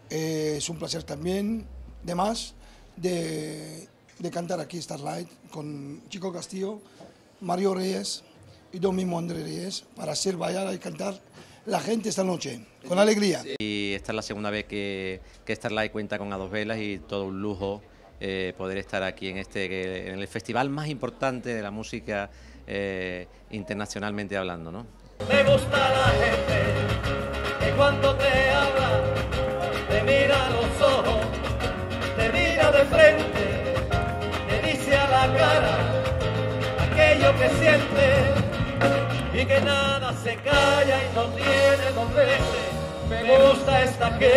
Es un placer también, de más, de cantar aquí Starlight con Chico Castillo, Mario Reyes y yo mismo Andrés Reyes, para hacer bailar y cantar la gente esta noche, con alegría. Y esta es la segunda vez que Starlight cuenta con A Dos Velas y todo un lujo poder estar aquí en en el festival más importante de la música internacionalmente hablando, ¿no? Me gusta la gente que cuando te habla te mira a los ojos, te mira de frente, te dice a la cara aquello que siente y que nada se calla y no tiene doblez. Me gusta esta gente.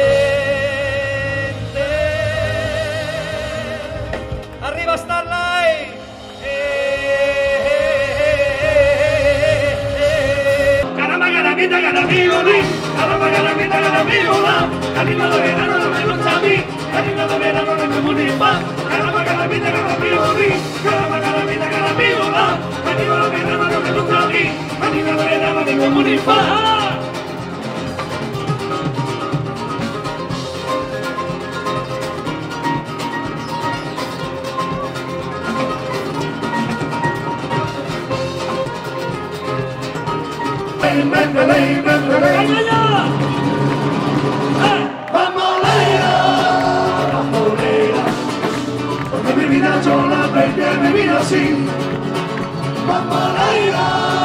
Arriba Starlight. Caramba, carambita, carambíola, caramba, carambita, carambíola, caramba de verano no me gusta a mí, caramba de verano no me gusta, caramba, carambita, carambíola, caramba, carambita, carambíola, caramba de verano no me gusta a mí, caramba de verano no me gusta. Bambolera, porque mi vida yo la aprendí a vivir así. Bambolera,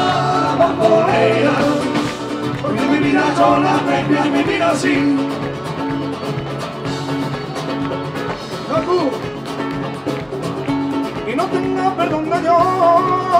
porque mi vida yo la aprendí a vivir así. Y no tenga perdón de Dios.